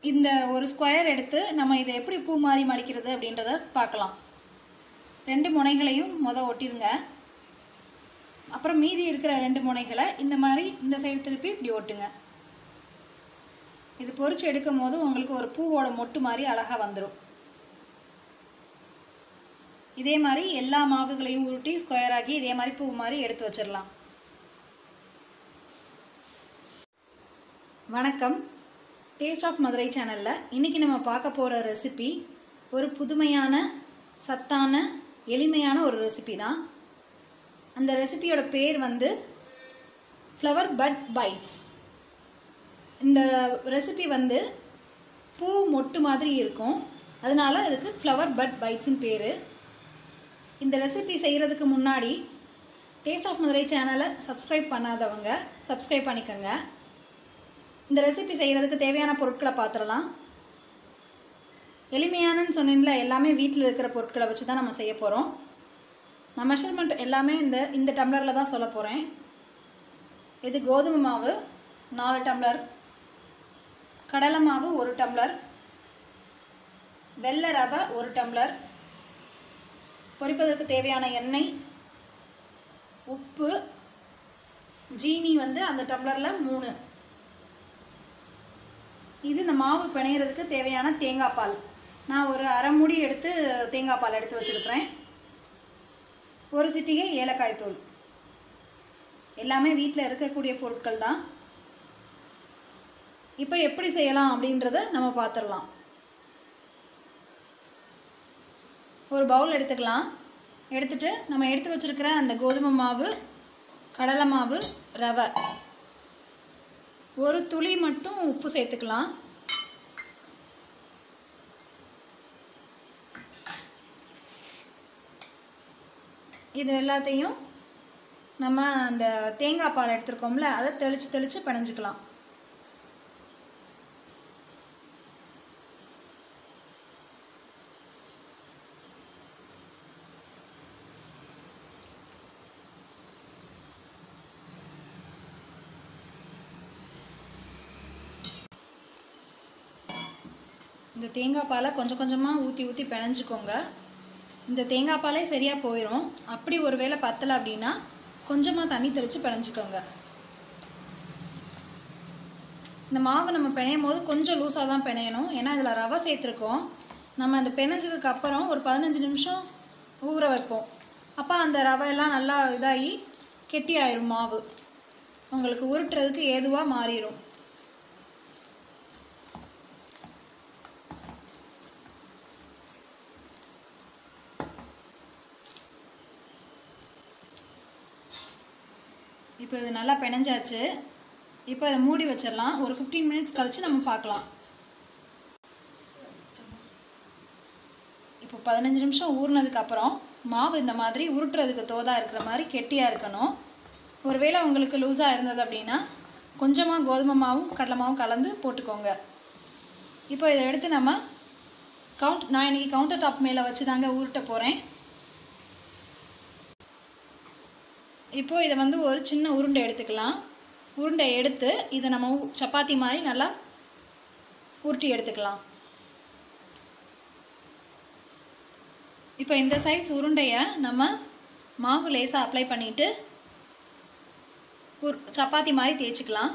இந்த ஒரு ஸ்கொயர் எடுத்து நம்ம இதை எப்படி பூ மாதிரி மடிக்கிறது அப்படின்றத பார்க்கலாம். 2 முனைகளையும் ஒட்டிருங்க. அப்புறம் மீதி இருக்கிற 2 முனைகளை இந்த மாதிரி இந்த சைடு திருப்பி இப்படி ஒட்டுங்க. இது பொரிச்சு எடுக்கும் போது உங்களுக்கு ஒரு பூவோட மொட்டு மாதிரி அழகாக வந்துடும். இதே மாதிரி எல்லா மாவுகளையும் உருட்டி ஸ்கொயர் ஆகி இதே மாதிரி பூ மாதிரி எடுத்து வச்சிடலாம். வணக்கம், டேஸ்ட் ஆஃப் மதுரை சேனலில் இன்றைக்கி நம்ம பார்க்க போகிற ரெசிபி ஒரு புதுமையான சத்தான எளிமையான ஒரு ரெசிபி தான். அந்த ரெசிபியோட பேர் ஃப்ளவர் பட் பைட்ஸ். இந்த ரெசிபி பூ மொட்டு மாதிரி இருக்கும், அதனால அதுக்கு ஃப்ளவர் பட் பைட்ஸ்னு பேர். இந்த ரெசிபி செய்கிறதுக்கு முன்னாடி டேஸ்ட் ஆஃப் மதுரை சேனலை சப்ஸ்கிரைப் பண்ணாதவங்க சப்ஸ்கிரைப் பண்ணிக்கோங்க. இந்த ரெசிபி செய்கிறதுக்கு தேவையான பொருட்களை பார்த்துடலாம். எளிமையானன்னு சொன்னீங்களா, எல்லாமே வீட்டில் இருக்கிற பொருட்களை வச்சு தான் நம்ம செய்ய போகிறோம். நான் மெஷர்மெண்ட் எல்லாமே இந்த டம்ளரில் தான் சொல்ல போகிறேன். இது கோதுமை மாவு 4 டம்ளர், கடலை மாவு 1 டம்ளர், வெள்ளை ரவை 1 டம்ளர், பொரிப்பதற்கு தேவையான எண்ணெய், உப்பு, ஜீனி அந்த டம்ளரில் 3. இது இந்த மாவு பிணையிறதுக்கு தேவையான தேங்காய் பால். நான் ஒரு அரை மூடி எடுத்து தேங்காய் பால் எடுத்து வச்சுருக்கிறேன். 1 சிட்டிகை ஏலக்காய் தூள். எல்லாமே வீட்டில் இருக்கக்கூடிய பொருட்கள் தான். இப்போ எப்படி செய்யலாம் அப்படின்றத நம்ம பார்த்துடலாம். ஒரு பவுல் எடுத்துக்கலாம். எடுத்துட்டு நம்ம எடுத்து வச்சுருக்கிற அந்த கோதுமை மாவு, கடலை மாவு, ரவை, ஒரு துளி மட்டும் உப்பு சேர்த்துக்கலாம். இது எல்லாத்தையும் நம்ம அந்த தேங்காய் பால் எடுத்துருக்கோம்ல, அதை தெளித்து தெளித்து பிணைஞ்சிக்கலாம். இந்த தேங்காய் பாலை கொஞ்சம் கொஞ்சமாக ஊற்றி பிணைஞ்சிக்கோங்க. இந்த தேங்காய் பாலே சரியாக போயிடும். அப்படி ஒரு வேளை பத்தலை அப்படின்னா கொஞ்சமாக தண்ணி தெளித்து பிணைஞ்சிக்கோங்க. இந்த மாவு நம்ம பிணையும் போது கொஞ்சம் லூஸாக தான் பிணையணும், ஏன்னா இதில் ரவை சேர்த்துருக்கோம். நம்ம அந்த பிணைஞ்சதுக்கப்புறம் ஒரு 15 நிமிஷம் ஊற வைப்போம். அப்போ அந்த ரவையெல்லாம் நல்லா இதாகி கெட்டியாயிரும். மாவு உங்களுக்கு உருட்டுறதுக்கு ஏதுவாக மாறிடும். இப்போ இது நல்லா பிணைஞ்சாச்சு. இப்போ அதை மூடி வச்சிடலாம். ஒரு 15 மினிட்ஸ் கழித்து நம்ம பார்க்கலாம். இப்போ 15 நிமிஷம் ஊறினதுக்கப்புறம் மாவு இந்த மாதிரி உருட்டுறதுக்கு தோதாக இருக்கிற மாதிரி கெட்டியாக இருக்கணும். ஒருவேளை உங்களுக்கு லூஸாக இருந்தது அப்படின்னா கொஞ்சமாக கோதுமை மாவும் கடலை மாவும் கலந்து போட்டுக்கோங்க. இப்போ இதை எடுத்து நம்ம நான் இன்றைக்கி கவுண்டர் டாப் மேலே வச்சு தாங்க உருட்ட போகிறேன். இப்போது இதை ஒரு சின்ன உருண்டை எடுத்துக்கலாம். உருண்டை எடுத்து இதை நம்ம சப்பாத்தி மாதிரி நல்லா உருட்டி எடுத்துக்கலாம். இப்போ இந்த சைஸ் உருண்டையை நம்ம மாவு லேசாக அப்ளை பண்ணிவிட்டு சப்பாத்தி மாதிரி தேய்ச்சிக்கலாம்.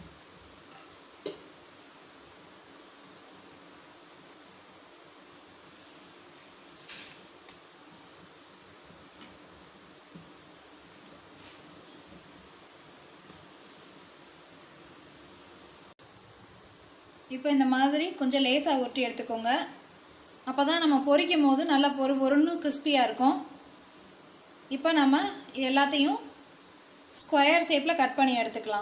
இப்போ இந்த மாதிரி கொஞ்சம் லேசாக உருட்டி எடுத்துக்கோங்க. அப்போ தான் நம்ம பொரிக்கும் போது நல்லா பொறுன்னு கிறிஸ்பியாக இருக்கும். இப்போ நம்ம எல்லாத்தையும் ஸ்கொயர் ஷேப்பில் கட் பண்ணி எடுத்துக்கலாம்.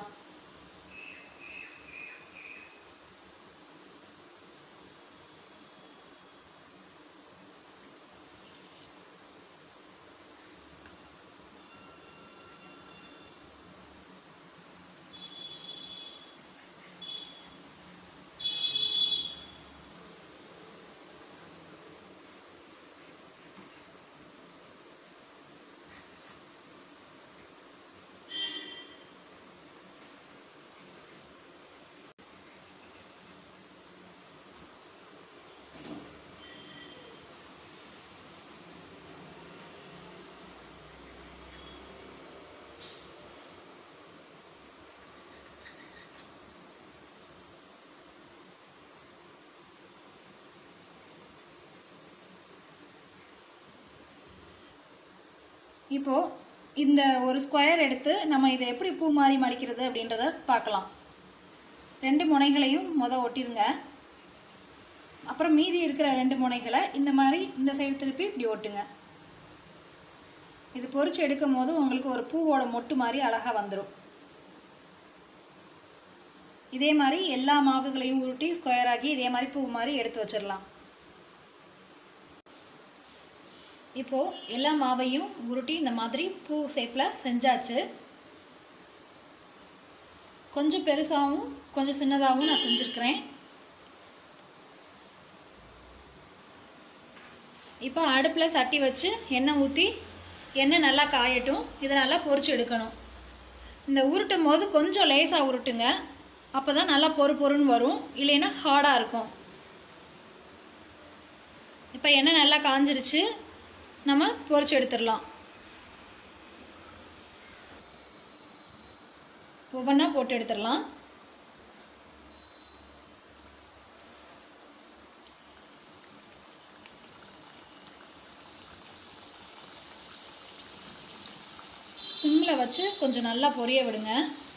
இப்போது இந்த ஒரு ஸ்கொயர் எடுத்து நம்ம இதை எப்படி பூ மாதிரி மடிக்கிறது அப்படின்றத பார்க்கலாம். 2 முனைகளையும் ஒட்டிருங்க. அப்புறம் மீதி இருக்கிற 2 முனைகளை இந்த மாதிரி இந்த சைடு திருப்பி இப்படி ஒட்டுங்க. இது பொரிச்சு எடுக்கும் போது உங்களுக்கு ஒரு பூவோட மொட்டு மாதிரி அழகாக வந்துடும். இதே மாதிரி எல்லா மாவுகளையும் உருட்டி ஸ்கொயர் ஆகி இதே மாதிரி பூ மாதிரி எடுத்து வச்சிடலாம். இப்போது எல்லா மாவையும் உருட்டி இந்த மாதிரி பூ ஷேப்பில் செஞ்சாச்சு. கொஞ்சம் பெருசாகவும் கொஞ்சம் சின்னதாகவும் நான் செஞ்சுருக்கிறேன். இப்போ அடுப்பில் சட்டி வச்சு எண்ணெய் ஊற்றி எண்ணெய் நல்லா காயட்டும். இதை நல்லா பொரிச்சு எடுக்கணும். இந்த உருட்டும் போது கொஞ்சம் லேசாக உருட்டுங்க. அப்போ தான் நல்லா பொறுன்னு வரும், இல்லைன்னா ஹார்டாக இருக்கும். இப்போ எண்ணெய் நல்லா காஞ்சிருச்சு, நம்ம பொரிச்சு எடுத்துடலாம். ஒவ்வொன்றா போட்டு எடுத்துடலாம். சிம்மில் வச்சு கொஞ்சம் நல்லா பொரிய விடுங்க.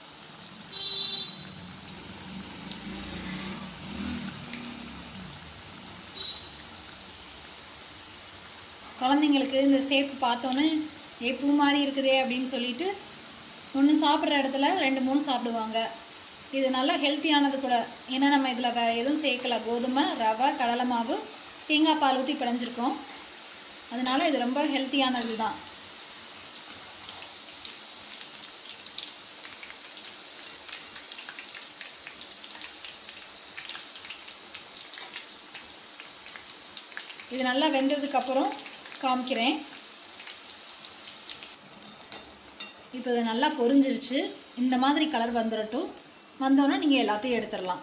குழந்தைங்களுக்கு இந்த ஷேப் பார்த்தோன்னே பூ மாதிரி இருக்குதே அப்படின்னு சொல்லிட்டு ஒன்று சாப்பிட்ற இடத்துல 2-3 சாப்பிடுவாங்க. இது நல்லா ஹெல்த்தியானது கூட. ஏன்னா நம்ம இதில் வேறு எதுவும் சேர்க்கல. கோதுமை, ரவை, கடலை மாவு, தேங்காய் பால் ஊற்றி பிணைஞ்சிருக்கோம். அதனால் இது ரொம்ப ஹெல்த்தியானது தான். இது நல்லா வெந்ததுக்கப்புறம் காமிக்கிறேன். இப்போ இது நல்லா பொரிஞ்சிருச்சு. இந்த மாதிரி கலர் வந்துடட்டும். வந்தோன்னா நீங்கள் எல்லாத்தையும் எடுத்துடலாம்.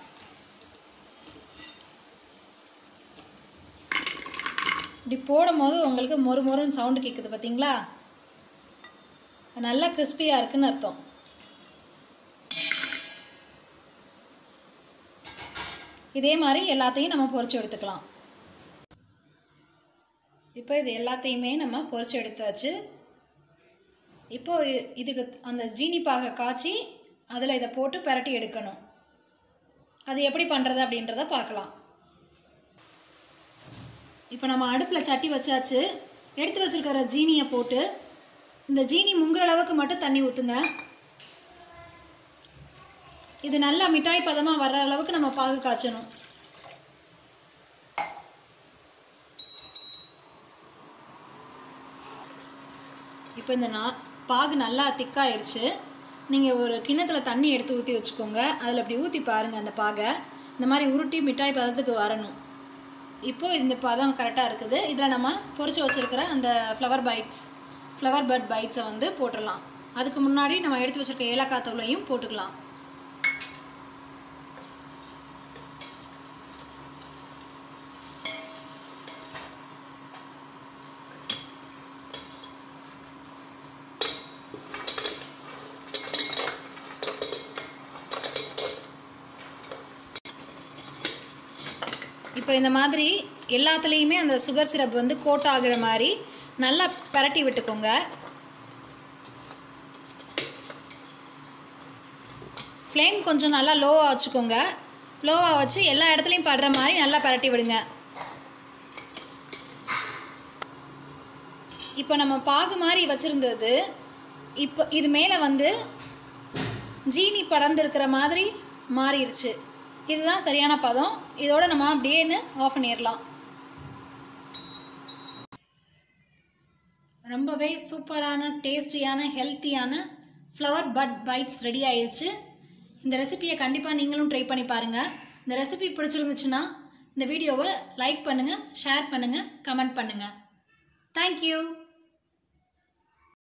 இப்படி போடும் போது உங்களுக்கு மொறுன்னு சவுண்டு கேட்குது பார்த்தீங்களா? நல்லா கிறிஸ்பியாக இருக்குன்னு அர்த்தம். இதே மாதிரி எல்லாத்தையும் நம்ம பொரிச்சு எடுத்துக்கலாம். இப்போ இது எல்லாத்தையுமே நம்ம பொரிச்சு எடுத்தாச்சு. இப்போது இதுக்கு அந்த ஜீனி பாகை காய்ச்சி அதில் இதை போட்டு பிரட்டி எடுக்கணும். அது எப்படி பண்ணுறது அப்படின்றத பார்க்கலாம். இப்போ நம்ம அடுப்பில் சட்டி வச்சாச்சு. எடுத்து வச்சுருக்கிற ஜீனியை போட்டு இந்த ஜீனி முங்குற அளவுக்கு மட்டும் தண்ணி ஊற்றுங்க. இது நல்லா மிட்டாய் பதமாக வர்ற அளவுக்கு நம்ம பாகு காய்ச்சணும். இப்போ இந்த பாகு நல்லா திக்காயிருச்சு. நீங்கள் ஒரு கிண்ணத்தில் தண்ணி எடுத்து ஊற்றி வச்சுக்கோங்க. அதில் அப்படி ஊற்றி பாருங்கள். அந்த பாகை இந்த மாதிரி உருட்டி மிட்டாய் பதத்துக்கு வரணும். இப்போது இந்த பதம் கரெக்டாக இருக்குது. இதில் நம்ம பொரிச்சு வச்சுருக்கிற அந்த ஃப்ளவர் பட் பைட்ஸை போட்டுடலாம். அதுக்கு முன்னாடி நம்ம எடுத்து வச்சுருக்க ஏலக்காய் தூளையும் போட்டுக்கலாம். இப்போ இந்த மாதிரி எல்லாத்துலேயுமே அந்த சுகர் சிரப் கோட் ஆகுற மாதிரி நல்லா பரட்டி விட்டுக்கோங்க. ஃப்ளேம் கொஞ்சம் நல்லா லோவாக வச்சுக்கோங்க. லோவாக வச்சு எல்லா இடத்துலையும் படுற மாதிரி நல்லா பரட்டி விடுங்க. இப்போ நம்ம பாகு மாதிரி வச்சுருந்தது இப்போ இது மேலே ஜீனி படர்ந்துருக்கிற மாதிரி மாறிடுச்சு. இதுதான் சரியான பதம். இதோட நம்ம அப்படியே ஆஃப் பண்ணிடலாம். ரொம்பவே சூப்பரான, டேஸ்டியான, ஹெல்த்தியான ஃப்ளவர் பட் பைட்ஸ் ரெடி ஆயிடுச்சு. இந்த ரெசிபியை கண்டிப்பாக நீங்களும் ட்ரை பண்ணி பாருங்கள். இந்த ரெசிபி பிடிச்சிருந்துச்சுன்னா இந்த வீடியோவை லைக் பண்ணுங்கள், ஷேர் பண்ணுங்கள், கமெண்ட் பண்ணுங்கள். தேங்க்யூ.